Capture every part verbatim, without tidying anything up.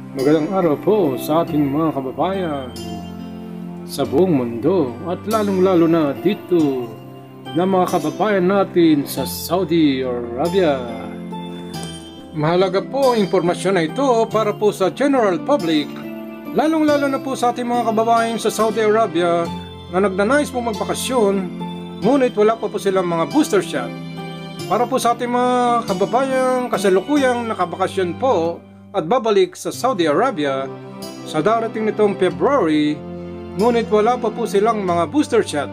Magandang araw po sa ating mga kababayan sa buong mundo at lalong-lalo na dito na mga kababayan natin sa Saudi Arabia. Mahalaga po ang impormasyon na ito para po sa general public, lalong-lalo na po sa ating mga kababayan sa Saudi Arabia na nagnanais po magbakasyon ngunit wala pa po silang mga booster shot. Para po sa ating mga kababayan kasalukuyang nakabakasyon po at babalik sa Saudi Arabia sa darating nitong February, ngunit wala pa po silang mga booster shot.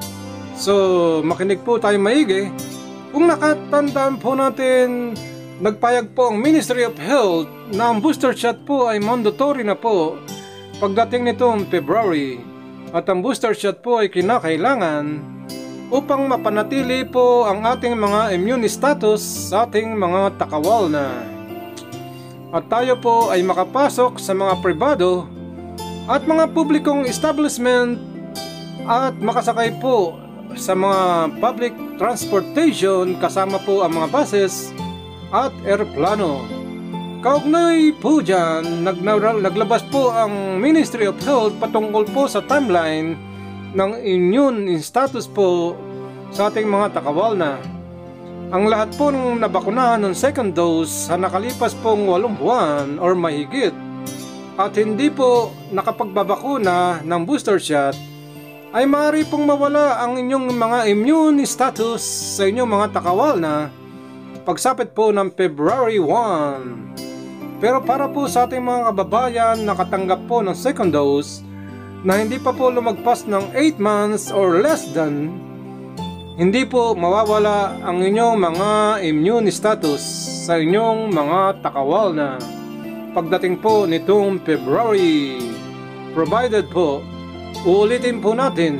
So makinig po tayo maigi. Kung nakatandaan po natin, nagpayag po ang Ministry of Health na ang booster shot po ay mandatory na po pagdating nitong February, at ang booster shot po ay kinakailangan upang mapanatili po ang ating mga immune status sa ating mga takawal na, at tayo po ay makapasok sa mga pribado at mga publikong establishment at makasakay po sa mga public transportation kasama po ang mga buses at eroplano. Kaugnay po dyan, naglabas po ang Ministry of Health patungkol po sa timeline ng immune status po sa ating mga takawal na. Ang lahat po ng nabakunahan ng second dose sa nakalipas pong walong buwan or mahigit at hindi po nakapagbabakuna ng booster shot ay maaari pong mawala ang inyong mga immune status sa inyong mga takawal na pagsapit po ng February first. Pero para po sa ating mga kababayan na nakatanggap po ng second dose na hindi pa po lumagpas ng eight months or less than, hindi po mawawala ang inyong mga immune status sa inyong mga takawal na pagdating po nitong February, provided po, uulitin po natin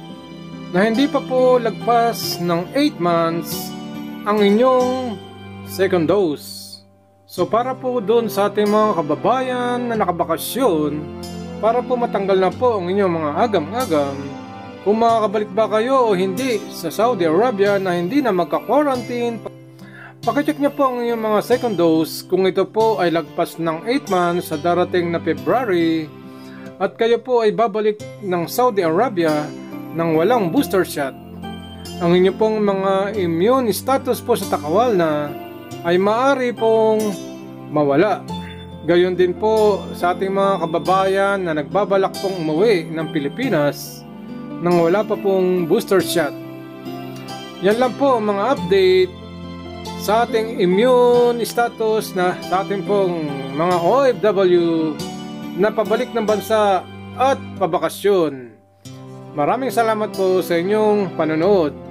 na hindi pa po lagpas ng eight months ang inyong second dose. So para po doon sa ating mga kababayan na nakabakasyon, para po matanggal na po ang inyong mga agam-agam, kung makakabalik ba kayo o hindi sa Saudi Arabia na hindi na magka-quarantine, pakicheck niyo po ang inyong mga second dose kung ito po ay lagpas ng eight months sa darating na February at kayo po ay babalik ng Saudi Arabia nang walang booster shot. Ang inyong pong mga immune status po sa takawal na ay maaari pong mawala. Gayon din po sa ating mga kababayan na nagbabalak pong umuwi ng Pilipinas nang wala pa pong booster shot. Yan lang po mga update sa ating immune status na sa ating pong mga O F W na pabalik ng bansa at pabakasyon. Maraming salamat po sa inyong panonood.